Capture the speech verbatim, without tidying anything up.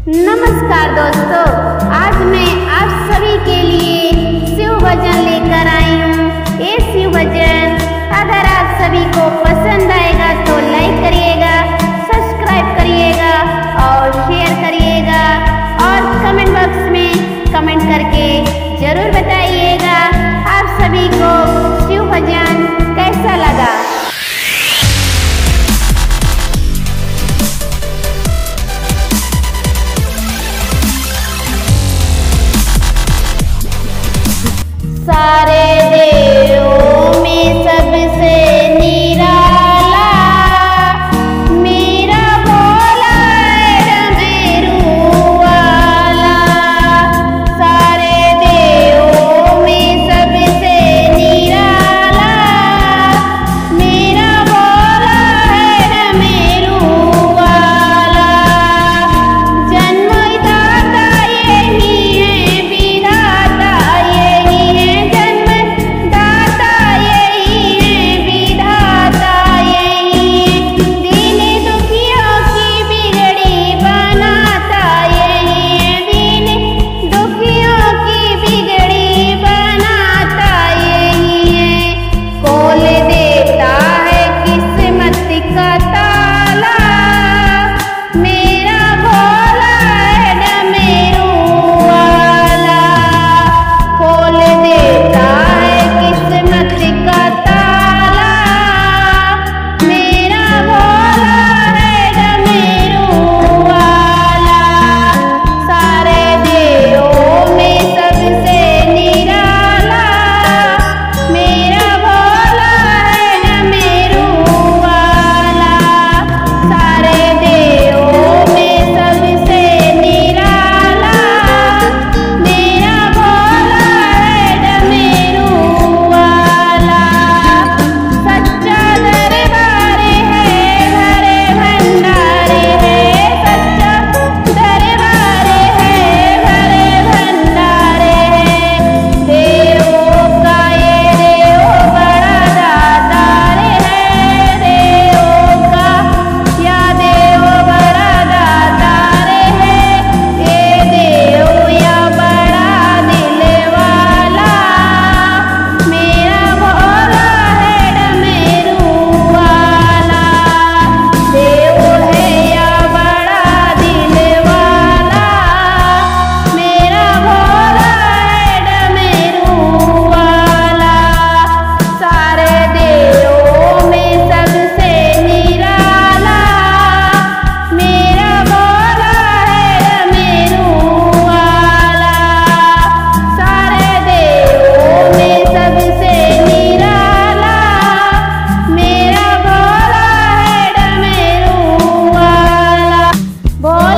नमस्कार दोस्तों, आज मैं आप सभी के लिए शिव भजन लेकर आई हूँ। ये शिव भजन अगर आप सभी को पसंद आएगा तो लाइक करिएगा, सब्सक्राइब करिएगा और शेयर करिएगा और कमेंट बॉक्स में कमेंट करके जरूर बताइएगा आप सभी को शिव भजन कैसा लगा। सारे देवों में सबसे निराला मेरा भोला डमरू वाला। सारे देवों में सबसे निराला मेरा भोला डमरू वाला। जन्मदाता यही है, विधाता यही है, बोल